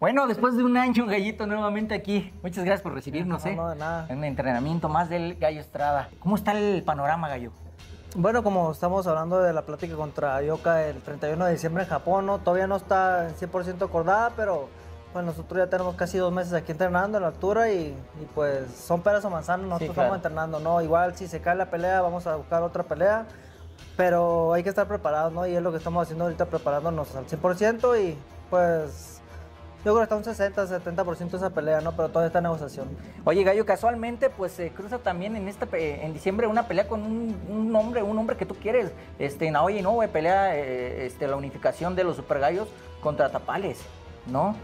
Bueno, después de un año, Gallito, nuevamente aquí. Muchas gracias por recibirnos, No, de nada. en un entrenamiento más del Gallo Estrada. ¿Cómo está el panorama, Gallo? Bueno, como estamos hablando de la plática contra Yoka el 31 de diciembre en Japón, ¿no? Todavía no está en 100% acordada, pero pues nosotros ya tenemos casi 2 meses aquí entrenando en la altura y pues son peras o manzanas, nosotros Sí, claro. estamos entrenando, ¿no? Igual si se cae la pelea vamos a buscar otra pelea, pero hay que estar preparados, ¿no? Y es lo que estamos haciendo ahorita, preparándonos al 100% y pues yo creo que está un 60-70% esa pelea, ¿no? Pero todavía está en negociación. Oye, Gallo, casualmente, pues se cruza también en diciembre una pelea con un hombre que tú quieres. Naoya Inoue pelea la unificación de los Super Gallos contra Tapales, ¿no?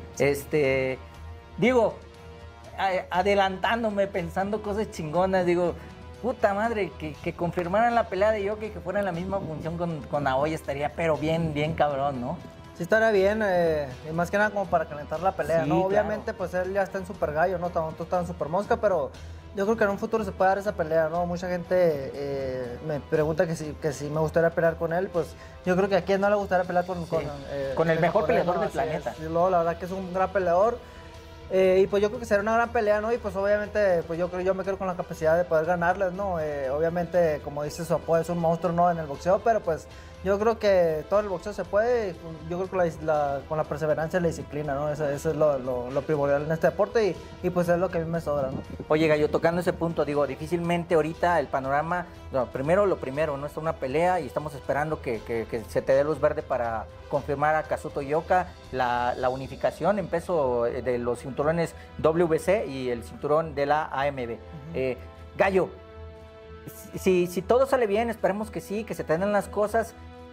Digo, adelantándome, pensando cosas chingonas, digo, puta madre, que confirmaran la pelea de Yoka y que fuera en la misma función con Naoya estaría, pero bien, bien cabrón, ¿no? Sí estaría bien, y más que nada como para calentar la pelea, Sí, ¿no? claro. Obviamente, pues él ya está en Super Gallo, ¿no? Tú estás en Super Mosca, pero yo creo que en un futuro se puede dar esa pelea, ¿no? Mucha gente me pregunta que si me gustaría pelear con él, pues yo creo que a quien no le gustaría pelear con el mejor peleador ¿no? del Así planeta. es. Y luego, la verdad que es un gran peleador. Y pues yo creo que será una gran pelea, ¿no? Y pues obviamente, pues yo me quedo con la capacidad de poder ganarles, ¿no? Obviamente, como dice su apodo, es un monstruo, ¿no? En el boxeo, pero pues yo creo que todo el boxeo se puede, yo creo que con la perseverancia y la disciplina, ¿no? Eso es lo primordial en este deporte y pues es lo que a mí me sobra, ¿no? Oye, Gallo, tocando ese punto, digo, difícilmente ahorita el panorama, no, lo primero, no está una pelea y estamos esperando que se te dé luz verde para confirmar a Kazuto Yoka la unificación en peso de los cinturones WBC y el cinturón de la AMB. Gallo, si todo sale bien, esperemos que sí, que se te den las cosas.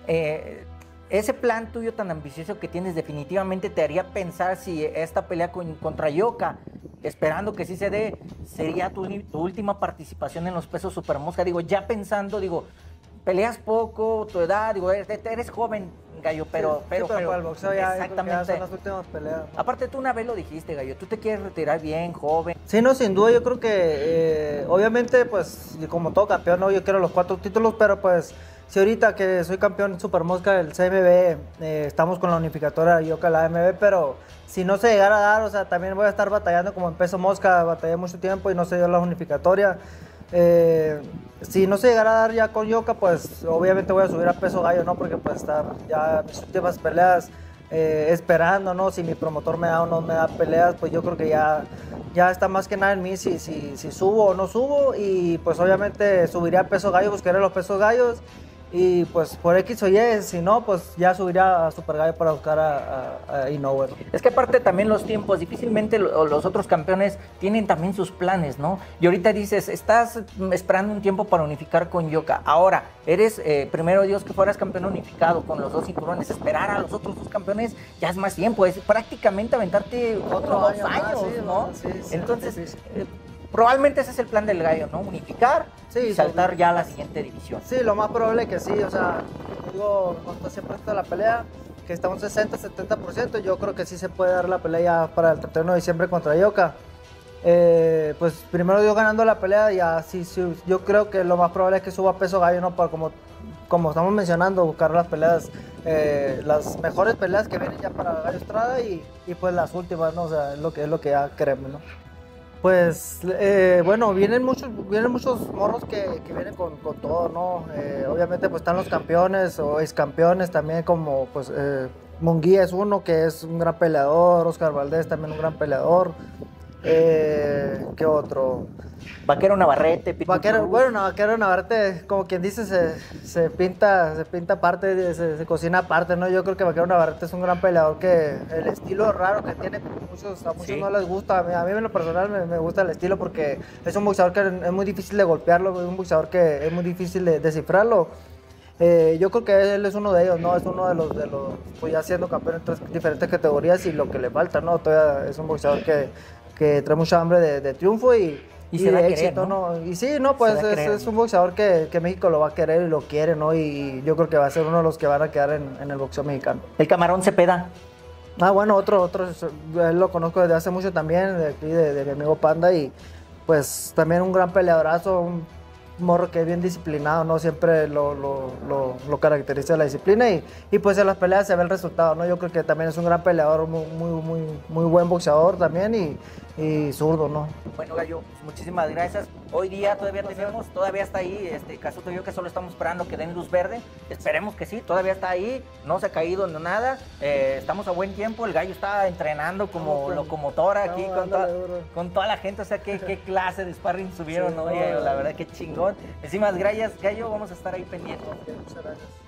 Ese plan tuyo tan ambicioso que tienes definitivamente te haría pensar si esta pelea contra Yoka, esperando que sí se dé, sería tu última participación en los pesos Super Mosca. Digo, ya pensando, digo, peleas poco, tu edad, digo, eres joven, Gallo, pero para el boxeo ya, exactamente. son las últimas peleas, ¿no? Aparte tú una vez lo dijiste, Gallo, tú te quieres retirar bien, joven. Sí, no, sin duda, yo creo que obviamente, pues, como todo campeón, ¿no? Yo quiero los 4 títulos, pero pues, si ahorita que soy campeón Super Mosca del CMB, estamos con la unificadora Yoka la AMB, pero si no se llegara a dar, o sea, también voy a estar batallando como en peso mosca, batallé mucho tiempo y no se dio la unificatoria. Si no se llegara a dar ya con Yoka, pues obviamente voy a subir a peso gallo, ¿no? Porque pues estar ya mis últimas peleas esperando, ¿no? Si mi promotor me da o no me da peleas, pues yo creo que ya está más que nada en mí si subo o no subo y pues obviamente subiría a peso gallo, buscaré los pesos gallos. Y pues por X o Y, si no, pues ya subiría a Super Gallo para buscar a Inoue. Es que aparte también los tiempos, difícilmente los otros campeones tienen también sus planes, ¿no? Y ahorita dices, estás esperando un tiempo para unificar con Yoka. Ahora, eres, primero Dios, que fueras campeón unificado con los 2 cinturones. Esperar a los otros 2 campeones ya es más tiempo, es prácticamente aventarte otros 2 años, sí, ¿no? Sí, entonces, probablemente ese es el plan del Gallo, ¿no? Unificar y saltar ya a la siguiente división. Sí, lo más probable que sí, o sea, digo, no está siempre está la pelea, que está un 60-70%, yo creo que sí se puede dar la pelea ya para el 31 de diciembre contra Yoka. Pues primero yo ganando la pelea, ya sí, yo creo que lo más probable es que suba peso gallo, ¿no? Para como estamos mencionando, buscar las peleas, las mejores peleas que vienen ya para Gallo Estrada y pues las últimas, ¿no? O sea, es lo que ya queremos, ¿no? Pues bueno, vienen muchos morros que vienen con todo, ¿no? Obviamente pues están los campeones o excampeones también, como pues Munguía es uno que es un gran peleador, Oscar Valdés también un gran peleador. ¿Qué otro? Vaquero Navarrete, Vaquero Navarrete, como quien dice, se pinta aparte, se cocina aparte, ¿no? Yo creo que Vaquero Navarrete es un gran peleador, que el estilo raro que tiene, a muchos sí no les gusta. A mí en lo personal me gusta el estilo porque es un boxeador que es muy difícil de golpearlo, es un boxeador que es muy difícil de descifrarlo. Yo creo que él es uno de ellos, ¿no? Es uno de los pues ya siendo campeón en 3 diferentes categorías y lo que le falta, ¿no? Todavía es un boxeador que trae mucha hambre de triunfo y se da de éxito, querer, ¿no? Y sí, no, pues es un boxeador que México lo va a querer y lo quiere, ¿no? Y yo creo que va a ser uno de los que van a quedar en el boxeo mexicano. El Camarón Cepeda. Ah, bueno, otro, él lo conozco desde hace mucho también, de aquí, de mi amigo Panda, y pues también un gran peleadorazo, morro que es bien disciplinado, ¿no? Siempre lo caracteriza la disciplina y pues en las peleas se ve el resultado, ¿no? Yo creo que también es un gran peleador, muy buen boxeador también y zurdo, ¿no? Bueno, Gallo, pues muchísimas gracias. Hoy día todavía está ahí, Kazuto Ioka, solo estamos esperando que den luz verde. Esperemos que sí, todavía está ahí, no se ha caído ni nada. Estamos a buen tiempo, el Gallo está entrenando como locomotora aquí con toda la gente, o sea, qué clase de sparring subieron, sí, ¿no? La verdad, qué chingón. Muchísimas gracias, Gallo, vamos a estar ahí pendientes. Muchas gracias.